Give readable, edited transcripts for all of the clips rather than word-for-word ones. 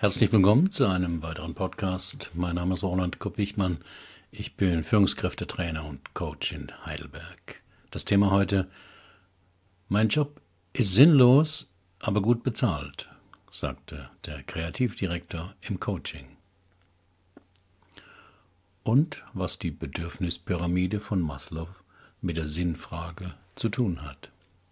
Herzlich willkommen zu einem weiteren Podcast. Mein Name ist Roland Kopp-Wichmann. Ich bin Führungskräftetrainer und Coach in Heidelberg. Das Thema heute: Mein Job ist sinnlos, aber gut bezahlt, sagte der Kreativdirektor im Coaching. Und was die Bedürfnispyramide von Maslow mit der Sinnfrage zu tun hat.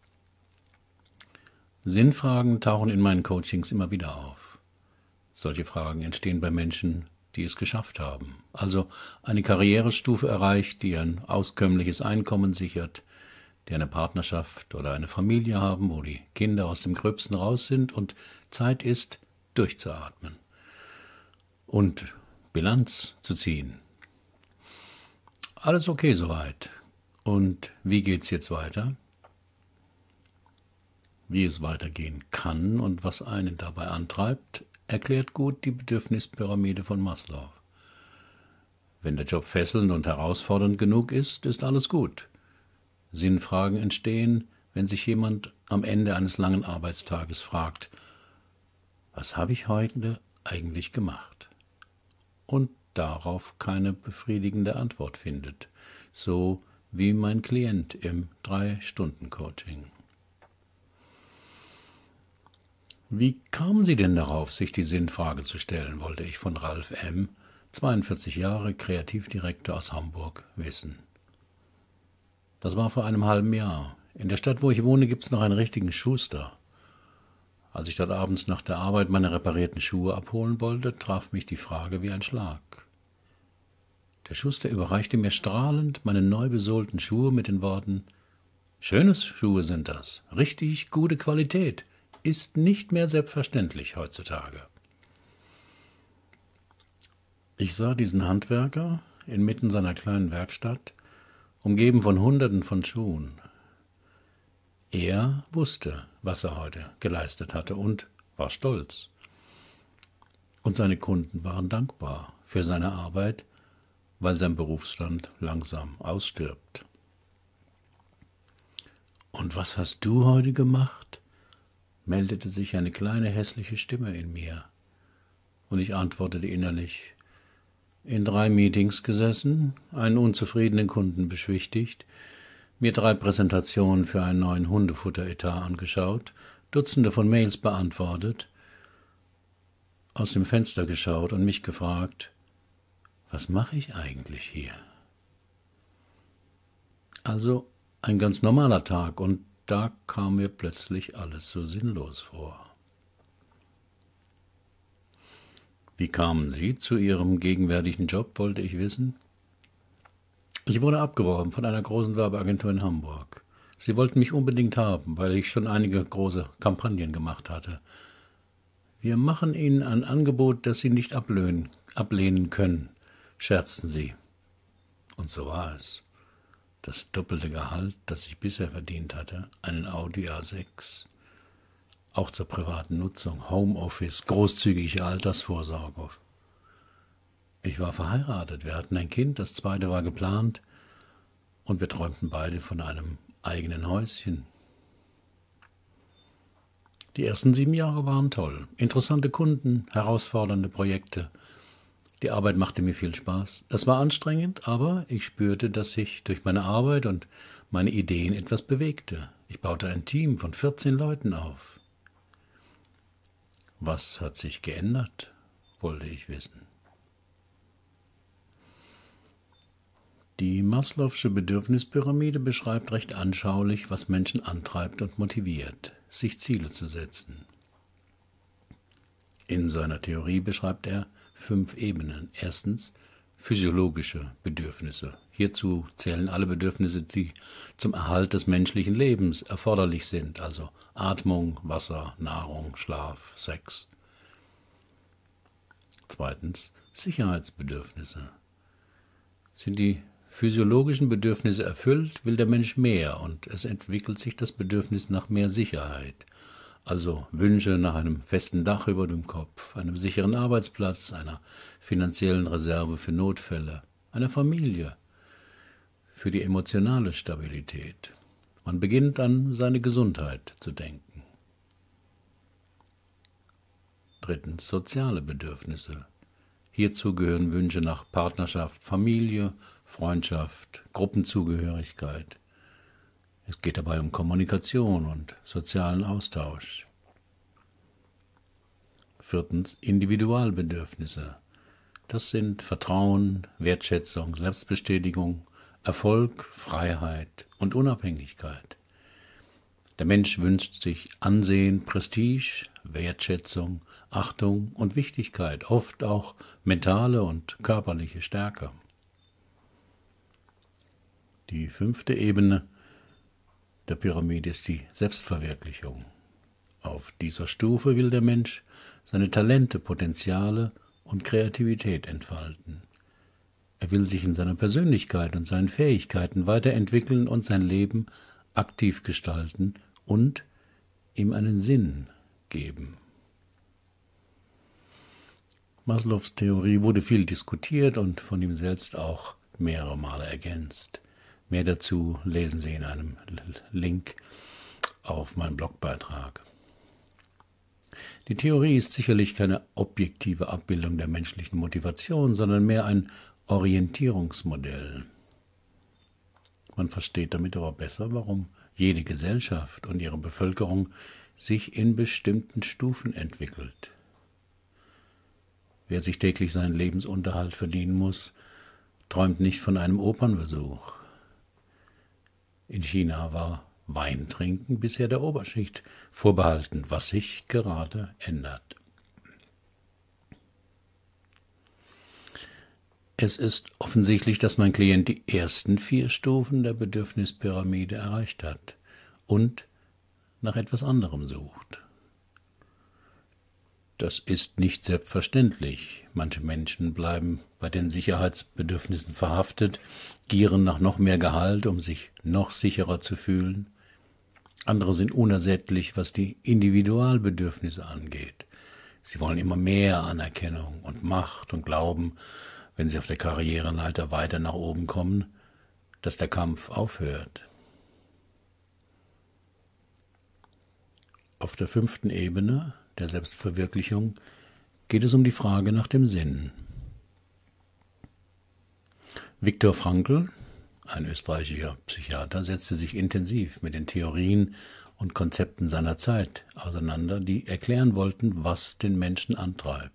Sinnfragen tauchen in meinen Coachings immer wieder auf. Solche Fragen entstehen bei Menschen, die es geschafft haben, also eine Karrierestufe erreicht, die ein auskömmliches Einkommen sichert, die eine Partnerschaft oder eine Familie haben, wo die Kinder aus dem Gröbsten raus sind und Zeit ist, durchzuatmen und Bilanz zu ziehen. Alles okay soweit. Und wie geht's jetzt weiter? Wie es weitergehen kann und was einen dabei antreibt, erklärt gut die Bedürfnispyramide von Maslow. Wenn der Job fesselnd und herausfordernd genug ist, ist alles gut. Sinnfragen entstehen, wenn sich jemand am Ende eines langen Arbeitstages fragt: Was habe ich heute eigentlich gemacht? Und darauf keine befriedigende Antwort findet, so wie mein Klient im 3-Stunden-Coaching. Wie kamen Sie denn darauf, sich die Sinnfrage zu stellen, wollte ich von Ralf M., 42 Jahre, Kreativdirektor aus Hamburg, wissen. Das war vor einem halben Jahr. In der Stadt, wo ich wohne, gibt es noch einen richtigen Schuster. Als ich dort abends nach der Arbeit meine reparierten Schuhe abholen wollte, traf mich die Frage wie ein Schlag. Der Schuster überreichte mir strahlend meine neu besohlten Schuhe mit den Worten: »Schöne Schuhe sind das, richtig gute Qualität. Ist nicht mehr selbstverständlich heutzutage.« Ich sah diesen Handwerker inmitten seiner kleinen Werkstatt, umgeben von Hunderten von Schuhen. Er wusste, was er heute geleistet hatte und war stolz. Und seine Kunden waren dankbar für seine Arbeit, weil sein Berufsstand langsam ausstirbt. »Und was hast du heute gemacht?«, meldete sich eine kleine hässliche Stimme in mir, und ich antwortete innerlich: In 3 Meetings gesessen, einen unzufriedenen Kunden beschwichtigt, mir 3 Präsentationen für einen neuen Hundefutteretat angeschaut, Dutzende von Mails beantwortet, aus dem Fenster geschaut und mich gefragt: Was mache ich eigentlich hier? Also ein ganz normaler Tag, und da kam mir plötzlich alles so sinnlos vor. Wie kamen Sie zu Ihrem gegenwärtigen Job, wollte ich wissen. Ich wurde abgeworben von einer großen Werbeagentur in Hamburg. Sie wollten mich unbedingt haben, weil ich schon einige große Kampagnen gemacht hatte. Wir machen Ihnen ein Angebot, das Sie nicht ablehnen können, scherzten sie. Und so war es. Das doppelte Gehalt, das ich bisher verdient hatte, einen Audi A6, auch zur privaten Nutzung, Homeoffice, großzügige Altersvorsorge. Ich war verheiratet, wir hatten ein Kind, das zweite war geplant, und wir träumten beide von einem eigenen Häuschen. Die ersten 7 Jahre waren toll, interessante Kunden, herausfordernde Projekte. Die Arbeit machte mir viel Spaß. Es war anstrengend, aber ich spürte, dass sich durch meine Arbeit und meine Ideen etwas bewegte. Ich baute ein Team von 14 Leuten auf. Was hat sich geändert, wollte ich wissen. Die Maslow'sche Bedürfnispyramide beschreibt recht anschaulich, was Menschen antreibt und motiviert, sich Ziele zu setzen. In seiner Theorie beschreibt er 5 Ebenen. Erstens physiologische Bedürfnisse. Hierzu zählen alle Bedürfnisse, die zum Erhalt des menschlichen Lebens erforderlich sind, also Atmung, Wasser, Nahrung, Schlaf, Sex. Zweitens Sicherheitsbedürfnisse. Sind die physiologischen Bedürfnisse erfüllt, will der Mensch mehr, und es entwickelt sich das Bedürfnis nach mehr Sicherheit. Also Wünsche nach einem festen Dach über dem Kopf, einem sicheren Arbeitsplatz, einer finanziellen Reserve für Notfälle, einer Familie, für die emotionale Stabilität. Man beginnt an seine Gesundheit zu denken. Drittens soziale Bedürfnisse. Hierzu gehören Wünsche nach Partnerschaft, Familie, Freundschaft, Gruppenzugehörigkeit. Es geht dabei um Kommunikation und sozialen Austausch. Viertens Individualbedürfnisse. Das sind Vertrauen, Wertschätzung, Selbstbestätigung, Erfolg, Freiheit und Unabhängigkeit. Der Mensch wünscht sich Ansehen, Prestige, Wertschätzung, Achtung und Wichtigkeit, oft auch mentale und körperliche Stärke. Die 5. Ebene der Pyramide ist die Selbstverwirklichung. Auf dieser Stufe will der Mensch seine Talente, Potenziale und Kreativität entfalten. Er will sich in seiner Persönlichkeit und seinen Fähigkeiten weiterentwickeln und sein Leben aktiv gestalten und ihm einen Sinn geben. Maslows Theorie wurde viel diskutiert und von ihm selbst auch mehrere Male ergänzt. Mehr dazu lesen Sie in einem Link auf meinem Blogbeitrag. Die Theorie ist sicherlich keine objektive Abbildung der menschlichen Motivation, sondern mehr ein Orientierungsmodell. Man versteht damit aber besser, warum jede Gesellschaft und ihre Bevölkerung sich in bestimmten Stufen entwickelt. Wer sich täglich seinen Lebensunterhalt verdienen muss, träumt nicht von einem Opernbesuch. In China war Weintrinken bisher der Oberschicht vorbehalten, was sich gerade ändert. Es ist offensichtlich, dass mein Klient die ersten 4 Stufen der Bedürfnispyramide erreicht hat und nach etwas anderem sucht. Das ist nicht selbstverständlich. Manche Menschen bleiben bei den Sicherheitsbedürfnissen verhaftet, gieren nach noch mehr Gehalt, um sich noch sicherer zu fühlen. Andere sind unersättlich, was die Individualbedürfnisse angeht. Sie wollen immer mehr Anerkennung und Macht und glauben, wenn sie auf der Karriereleiter weiter nach oben kommen, dass der Kampf aufhört. Auf der 5. Ebene der Selbstverwirklichung geht es um die Frage nach dem Sinn. Viktor Frankl, ein österreichischer Psychiater, setzte sich intensiv mit den Theorien und Konzepten seiner Zeit auseinander, die erklären wollten, was den Menschen antreibt.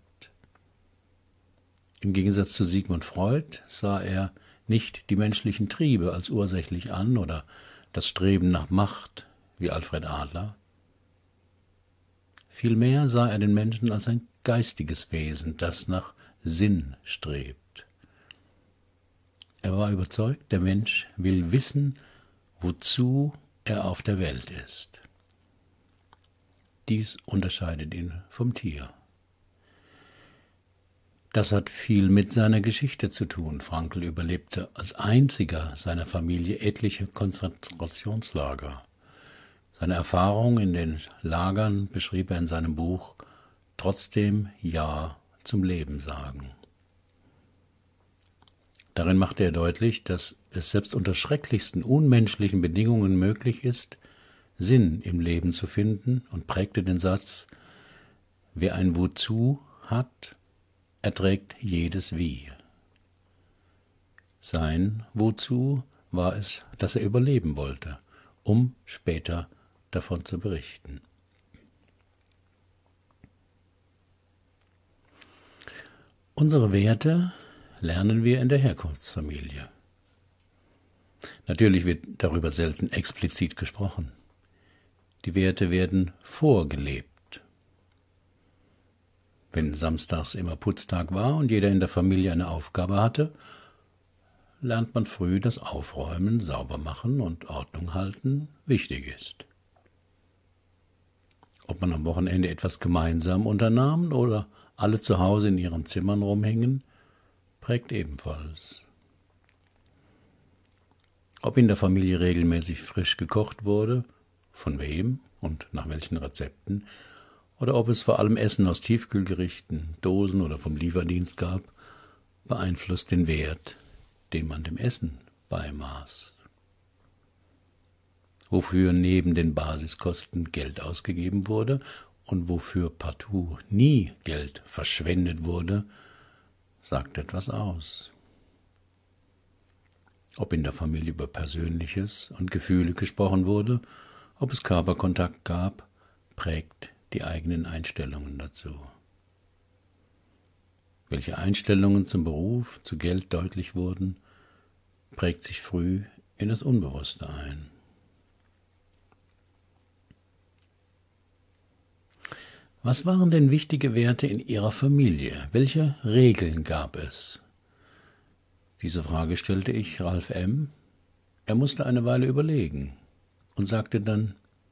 Im Gegensatz zu Sigmund Freud sah er nicht die menschlichen Triebe als ursächlich an oder das Streben nach Macht wie Alfred Adler. Vielmehr sah er den Menschen als ein geistiges Wesen, das nach Sinn strebt. Er war überzeugt, der Mensch will wissen, wozu er auf der Welt ist. Dies unterscheidet ihn vom Tier. Das hat viel mit seiner Geschichte zu tun. Frankl überlebte als einziger seiner Familie etliche Konzentrationslager. Seine Erfahrung in den Lagern beschrieb er in seinem Buch Trotzdem Ja zum Leben sagen. Darin machte er deutlich, dass es selbst unter schrecklichsten unmenschlichen Bedingungen möglich ist, Sinn im Leben zu finden, und prägte den Satz: Wer ein Wozu hat, erträgt jedes Wie. Sein Wozu war es, dass er überleben wollte, um später davon zu berichten. Unsere Werte lernen wir in der Herkunftsfamilie. Natürlich wird darüber selten explizit gesprochen. Die Werte werden vorgelebt. Wenn samstags immer Putztag war und jeder in der Familie eine Aufgabe hatte, lernt man früh, dass Aufräumen, Saubermachen und Ordnung halten wichtig ist. Ob man am Wochenende etwas gemeinsam unternahm oder alle zu Hause in ihren Zimmern rumhängen, prägt ebenfalls. Ob in der Familie regelmäßig frisch gekocht wurde, von wem und nach welchen Rezepten, oder ob es vor allem Essen aus Tiefkühlgerichten, Dosen oder vom Lieferdienst gab, beeinflusst den Wert, den man dem Essen beimaß. Wofür neben den Basiskosten Geld ausgegeben wurde und wofür partout nie Geld verschwendet wurde, sagt etwas aus. Ob in der Familie über Persönliches und Gefühle gesprochen wurde, ob es Körperkontakt gab, prägt die eigenen Einstellungen dazu. Welche Einstellungen zum Beruf, zu Geld deutlich wurden, prägt sich früh in das Unbewusste ein. Was waren denn wichtige Werte in Ihrer Familie? Welche Regeln gab es? Diese Frage stellte ich Ralf M. Er musste eine Weile überlegen und sagte dann: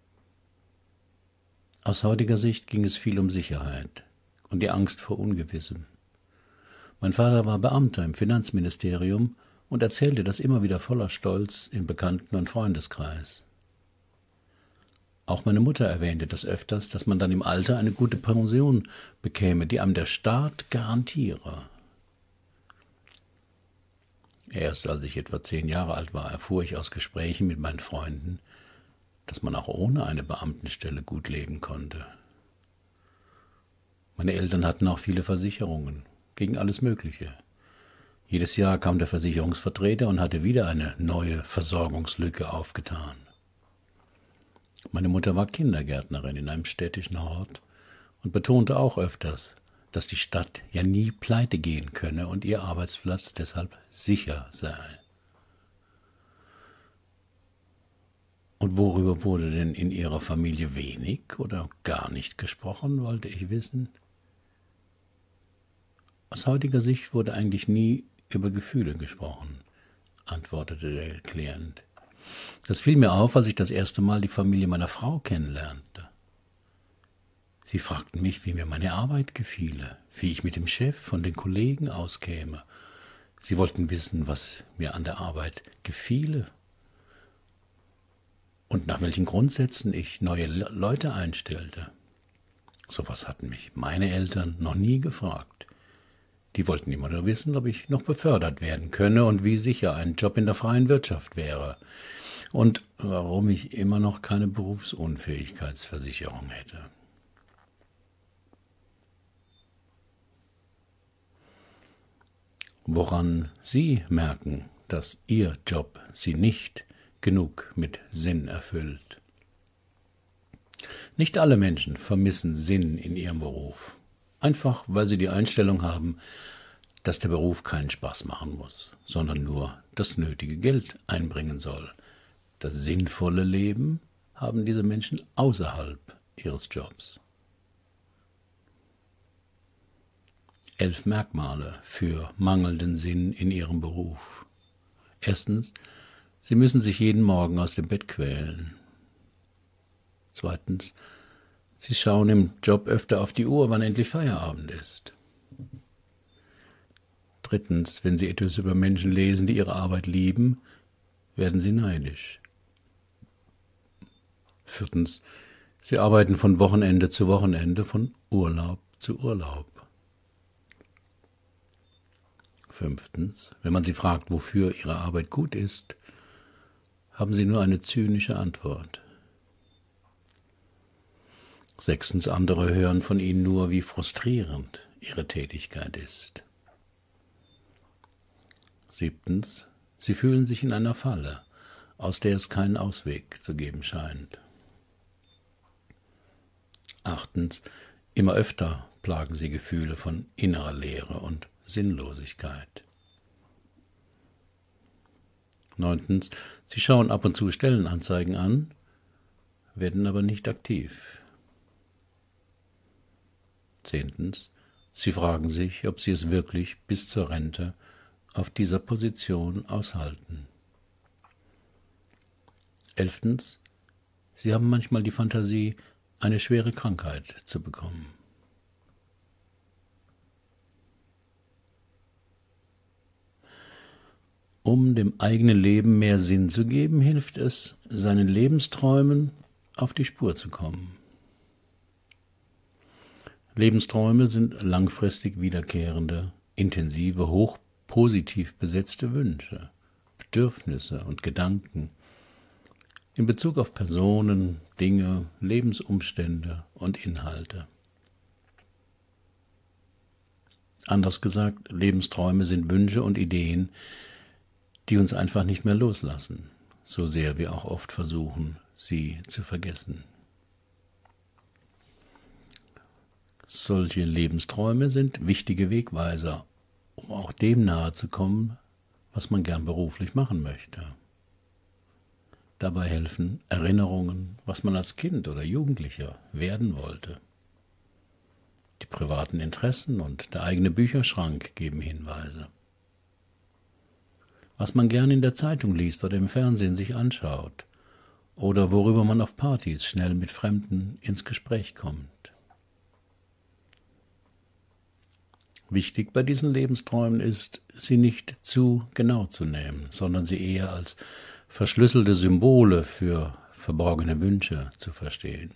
Aus heutiger Sicht ging es viel um Sicherheit und die Angst vor Ungewissem. Mein Vater war Beamter im Finanzministerium und erzählte das immer wieder voller Stolz im Bekannten- und Freundeskreis. Auch meine Mutter erwähnte das öfters, dass man dann im Alter eine gute Pension bekäme, die einem der Staat garantiere. Erst als ich etwa 10 Jahre alt war, erfuhr ich aus Gesprächen mit meinen Freunden, dass man auch ohne eine Beamtenstelle gut leben konnte. Meine Eltern hatten auch viele Versicherungen, gegen alles Mögliche. Jedes Jahr kam der Versicherungsvertreter und hatte wieder eine neue Versorgungslücke aufgetan. Meine Mutter war Kindergärtnerin in einem städtischen Hort und betonte auch öfters, dass die Stadt ja nie pleite gehen könne und ihr Arbeitsplatz deshalb sicher sei. Und worüber wurde denn in Ihrer Familie wenig oder gar nicht gesprochen, wollte ich wissen. Aus heutiger Sicht wurde eigentlich nie über Gefühle gesprochen, antwortete der Klient. Das fiel mir auf, als ich das erste Mal die Familie meiner Frau kennenlernte. Sie fragten mich, wie mir meine Arbeit gefiele, wie ich mit dem Chef und den Kollegen auskäme. Sie wollten wissen, was mir an der Arbeit gefiele und nach welchen Grundsätzen ich neue Leute einstellte. Sowas hatten mich meine Eltern noch nie gefragt. Die wollten immer nur wissen, ob ich noch befördert werden könne und wie sicher ein Job in der freien Wirtschaft wäre und warum ich immer noch keine Berufsunfähigkeitsversicherung hätte. Woran Sie merken, dass Ihr Job Sie nicht genug mit Sinn erfüllt. Nicht alle Menschen vermissen Sinn in ihrem Beruf, einfach weil sie die Einstellung haben, dass der Beruf keinen Spaß machen muss, sondern nur das nötige Geld einbringen soll. Das sinnvolle Leben haben diese Menschen außerhalb ihres Jobs. 11 Merkmale für mangelnden Sinn in ihrem Beruf. Erstens, sie müssen sich jeden Morgen aus dem Bett quälen. Zweitens, sie schauen im Job öfter auf die Uhr, wann endlich Feierabend ist. Drittens, wenn sie etwas über Menschen lesen, die ihre Arbeit lieben, werden sie neidisch. Viertens, sie arbeiten von Wochenende zu Wochenende, von Urlaub zu Urlaub. Fünftens, wenn man sie fragt, wofür ihre Arbeit gut ist, haben sie nur eine zynische Antwort. Sechstens, andere hören von ihnen nur, wie frustrierend ihre Tätigkeit ist. Siebtens, sie fühlen sich in einer Falle, aus der es keinen Ausweg zu geben scheint. Achtens, immer öfter plagen sie Gefühle von innerer Leere und Sinnlosigkeit. Neuntens, sie schauen ab und zu Stellenanzeigen an, werden aber nicht aktiv. Zehntens, sie fragen sich, ob sie es wirklich bis zur Rente auf dieser Position aushalten. 11. Sie haben manchmal die Fantasie, eine schwere Krankheit zu bekommen. Um dem eigenen Leben mehr Sinn zu geben, hilft es, seinen Lebensträumen auf die Spur zu kommen. Lebensträume sind langfristig wiederkehrende, intensive, hochpositiv besetzte Wünsche, Bedürfnisse und Gedanken, in Bezug auf Personen, Dinge, Lebensumstände und Inhalte. Anders gesagt, Lebensträume sind Wünsche und Ideen, die uns einfach nicht mehr loslassen, so sehr wir auch oft versuchen, sie zu vergessen. Solche Lebensträume sind wichtige Wegweiser, um auch dem nahe zu kommen, was man gern beruflich machen möchte. Dabei helfen Erinnerungen, was man als Kind oder Jugendlicher werden wollte. Die privaten Interessen und der eigene Bücherschrank geben Hinweise. Was man gern in der Zeitung liest oder im Fernsehen sich anschaut oder worüber man auf Partys schnell mit Fremden ins Gespräch kommt. Wichtig bei diesen Lebensträumen ist, sie nicht zu genau zu nehmen, sondern sie eher als verschlüsselte Symbole für verborgene Wünsche zu verstehen.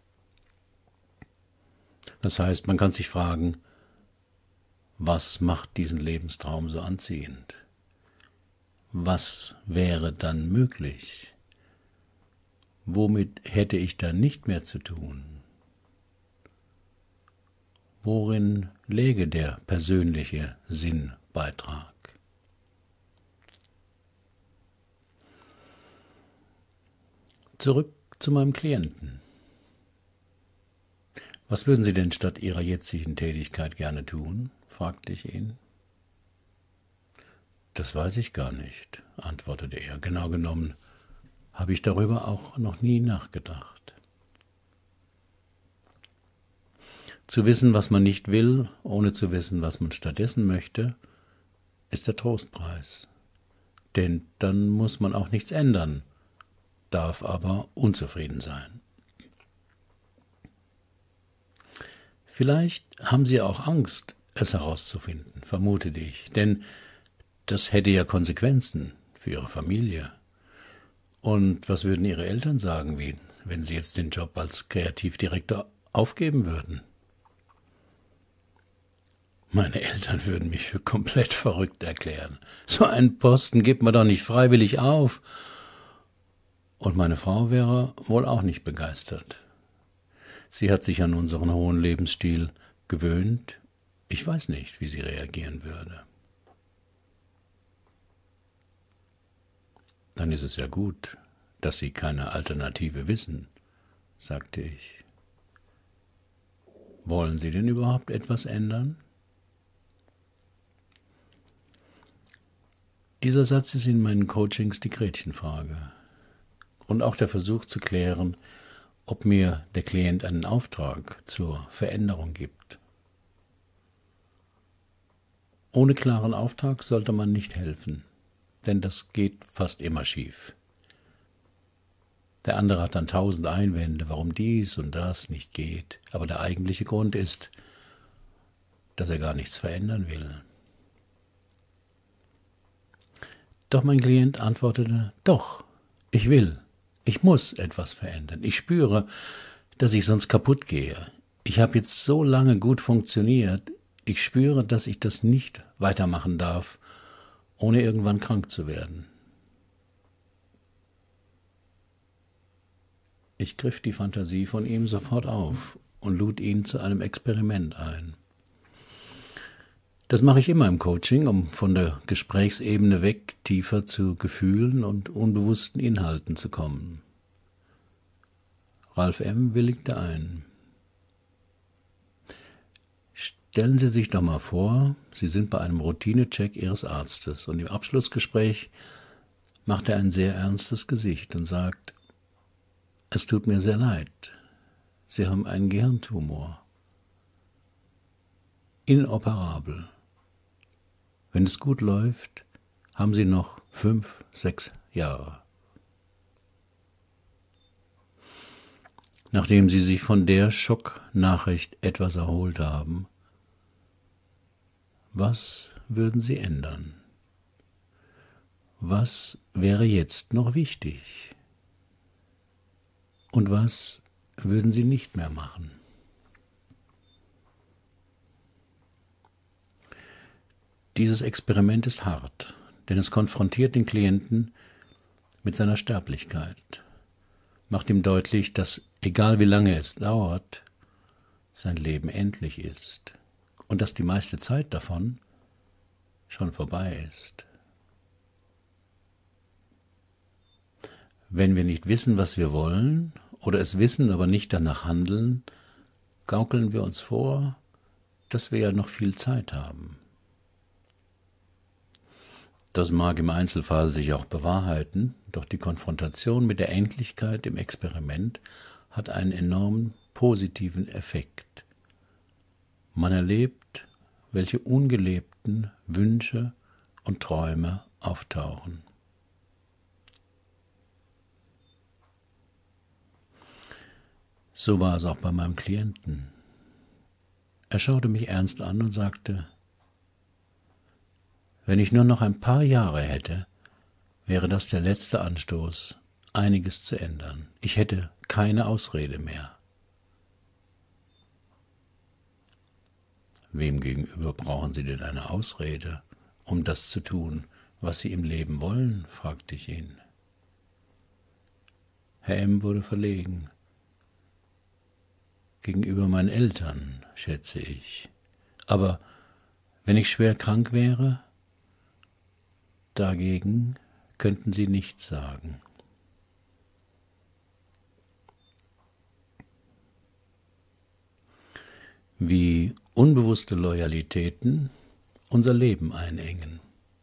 Das heißt, man kann sich fragen, was macht diesen Lebenstraum so anziehend? Was wäre dann möglich? Womit hätte ich dann nicht mehr zu tun? Worin läge der persönliche Sinnbeitrag? Zurück zu meinem Klienten. Was würden Sie denn statt Ihrer jetzigen Tätigkeit gerne tun? Fragte ich ihn. Das weiß ich gar nicht, antwortete er. Genau genommen habe ich darüber auch noch nie nachgedacht. Zu wissen, was man nicht will, ohne zu wissen, was man stattdessen möchte, ist der Trostpreis. Denn dann muss man auch nichts ändern, darf aber unzufrieden sein. Vielleicht haben Sie auch Angst, es herauszufinden, vermutete ich, denn das hätte ja Konsequenzen für Ihre Familie. Und was würden Ihre Eltern sagen, wenn Sie jetzt den Job als Kreativdirektor aufgeben würden? Meine Eltern würden mich für komplett verrückt erklären. So einen Posten gibt man doch nicht freiwillig auf. Und meine Frau wäre wohl auch nicht begeistert. Sie hat sich an unseren hohen Lebensstil gewöhnt. Ich weiß nicht, wie sie reagieren würde. Dann ist es ja gut, dass Sie keine Alternative wissen, sagte ich. Wollen Sie denn überhaupt etwas ändern? Dieser Satz ist in meinen Coachings die Gretchenfrage und auch der Versuch zu klären, ob mir der Klient einen Auftrag zur Veränderung gibt. Ohne klaren Auftrag sollte man nicht helfen, denn das geht fast immer schief. Der andere hat dann 1000 Einwände, warum dies und das nicht geht, aber der eigentliche Grund ist, dass er gar nichts verändern will. Doch mein Klient antwortete, doch, ich will, ich muss etwas verändern. Ich spüre, dass ich sonst kaputt gehe. Ich habe jetzt so lange gut funktioniert, ich spüre, dass ich das nicht weitermachen darf, ohne irgendwann krank zu werden. Ich griff die Fantasie von ihm sofort auf und lud ihn zu einem Experiment ein. Das mache ich immer im Coaching, um von der Gesprächsebene weg tiefer zu Gefühlen und unbewussten Inhalten zu kommen. Ralf M. willigte ein. Stellen Sie sich doch mal vor, Sie sind bei einem Routinecheck Ihres Arztes und im Abschlussgespräch macht er ein sehr ernstes Gesicht und sagt, es tut mir sehr leid, Sie haben einen Gehirntumor. Inoperabel. Wenn es gut läuft, haben Sie noch 5, 6 Jahre. Nachdem Sie sich von der Schocknachricht etwas erholt haben, was würden Sie ändern? Was wäre jetzt noch wichtig? Und was würden Sie nicht mehr machen? Dieses Experiment ist hart, denn es konfrontiert den Klienten mit seiner Sterblichkeit. macht ihm deutlich, dass, egal wie lange es dauert, sein Leben endlich ist und dass die meiste Zeit davon schon vorbei ist. Wenn wir nicht wissen, was wir wollen, oder es wissen, aber nicht danach handeln, gaukeln wir uns vor, dass wir ja noch viel Zeit haben. Das mag im Einzelfall sich auch bewahrheiten, doch die Konfrontation mit der Endlichkeit im Experiment hat einen enormen positiven Effekt. Man erlebt, welche ungelebten Wünsche und Träume auftauchen. So war es auch bei meinem Klienten. Er schaute mich ernst an und sagte: Wenn ich nur noch ein paar Jahre hätte, wäre das der letzte Anstoß, einiges zu ändern. Ich hätte keine Ausrede mehr. Wem gegenüber brauchen Sie denn eine Ausrede, um das zu tun, was Sie im Leben wollen?, fragte ich ihn. Herr M. wurde verlegen. Gegenüber meinen Eltern, schätze ich. Aber wenn ich schwer krank wäre, dagegen könnten Sie nichts sagen. Wie unbewusste Loyalitäten unser Leben einengen.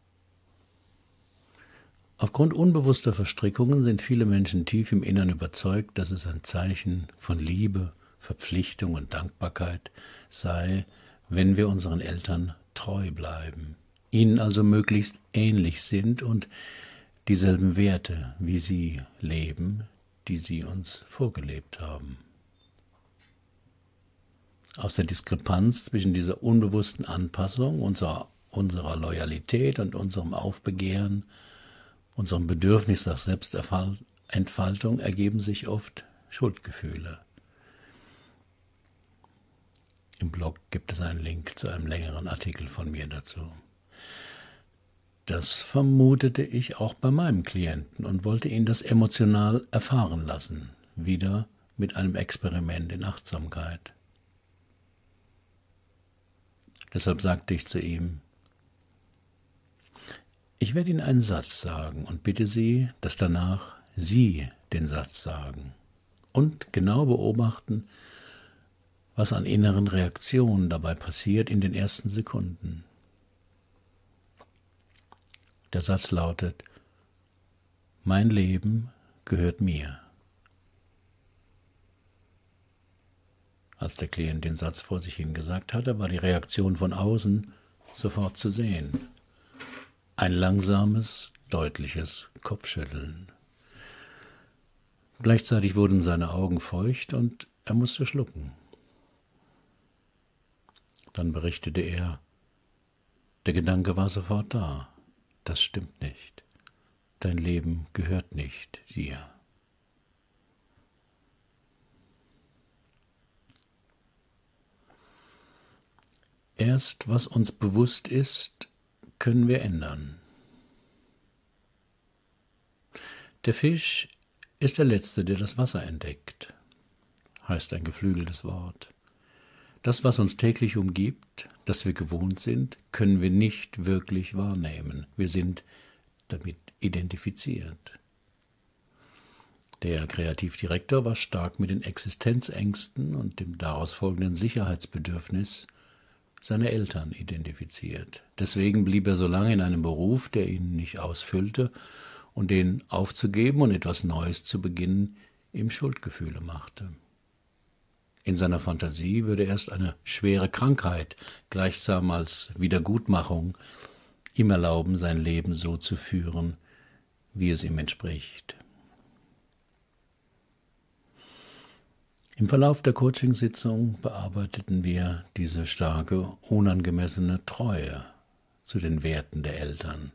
Aufgrund unbewusster Verstrickungen sind viele Menschen tief im Innern überzeugt, dass es ein Zeichen von Liebe, Verpflichtung und Dankbarkeit sei, wenn wir unseren Eltern treu bleiben, ihnen also möglichst ähnlich sind und dieselben Werte wie sie leben, die sie uns vorgelebt haben. Aus der Diskrepanz zwischen dieser unbewussten Anpassung unserer Loyalität und unserem Aufbegehren, unserem Bedürfnis nach Selbstentfaltung ergeben sich oft Schuldgefühle. Im Blog gibt es einen Link zu einem längeren Artikel von mir dazu. Das vermutete ich auch bei meinem Klienten und wollte ihn das emotional erfahren lassen, wieder mit einem Experiment in Achtsamkeit. Deshalb sagte ich zu ihm: Ich werde Ihnen einen Satz sagen und bitte Sie, dass danach Sie den Satz sagen und genau beobachten, was an inneren Reaktionen dabei passiert in den ersten Sekunden. Der Satz lautet: Mein Leben gehört mir. Als der Klient den Satz vor sich hin gesagt hatte, war die Reaktion von außen sofort zu sehen. Ein langsames, deutliches Kopfschütteln. Gleichzeitig wurden seine Augen feucht und er musste schlucken. Dann berichtete er: Der Gedanke war sofort da. Das stimmt nicht. Dein Leben gehört nicht dir. Erst was uns bewusst ist, können wir ändern. Der Fisch ist der Letzte, der das Wasser entdeckt, heißt ein geflügeltes Wort. Das, was uns täglich umgibt, das wir gewohnt sind, können wir nicht wirklich wahrnehmen. Wir sind damit identifiziert. Der Kreativdirektor war stark mit den Existenzängsten und dem daraus folgenden Sicherheitsbedürfnis seiner Eltern identifiziert. Deswegen blieb er so lange in einem Beruf, der ihn nicht ausfüllte, und den aufzugeben und etwas Neues zu beginnen ihm Schuldgefühle machte. In seiner Fantasie würde erst eine schwere Krankheit, gleichsam als Wiedergutmachung, ihm erlauben, sein Leben so zu führen, wie es ihm entspricht. Im Verlauf der Coachingsitzung bearbeiteten wir diese starke, unangemessene Treue zu den Werten der Eltern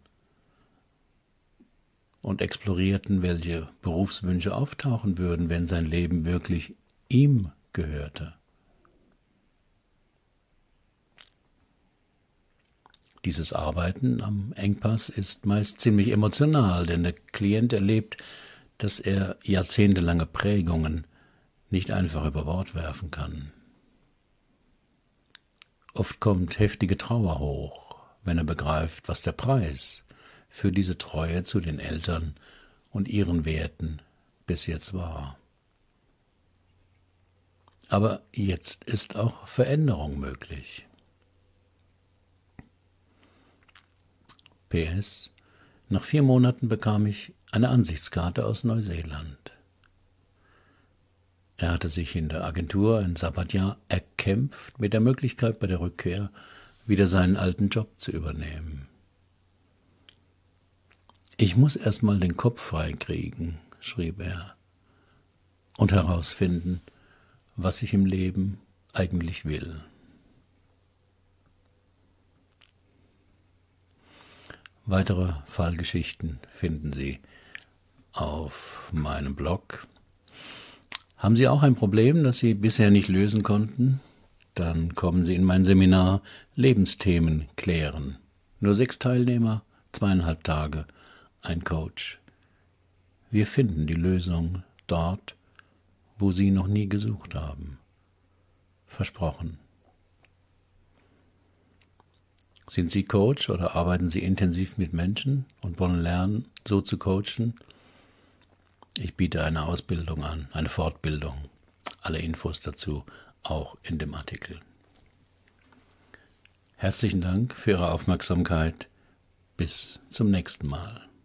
und explorierten, welche Berufswünsche auftauchen würden, wenn sein Leben wirklich ihm gehörte. Dieses Arbeiten am Engpass ist meist ziemlich emotional, denn der Klient erlebt dass er jahrzehntelange Prägungen nicht einfach über Bord werfen kann. Oft kommt heftige Trauer hoch, wenn er begreift, was der Preis für diese Treue zu den Eltern und ihren Werten bis jetzt war. Aber jetzt ist auch Veränderung möglich. PS: Nach 4 Monaten bekam ich eine Ansichtskarte aus Neuseeland. Er hatte sich in der Agentur ein Sabbatjahr erkämpft mit der Möglichkeit, bei der Rückkehr wieder seinen alten Job zu übernehmen. Ich muss erst mal den Kopf freikriegen, schrieb er, und herausfinden, was ich im Leben eigentlich will. Weitere Fallgeschichten finden Sie auf meinem Blog. Haben Sie auch ein Problem, das Sie bisher nicht lösen konnten? Dann kommen Sie in mein Seminar Lebensthemen klären. Nur 6 Teilnehmer, 2,5 Tage, ein Coach. Wir finden die Lösung dort, wo Sie noch nie gesucht haben. Versprochen. Sind Sie Coach oder arbeiten Sie intensiv mit Menschen und wollen lernen, so zu coachen? Ich biete eine Ausbildung an, eine Fortbildung. Alle Infos dazu auch in dem Artikel. Herzlichen Dank für Ihre Aufmerksamkeit. Bis zum nächsten Mal.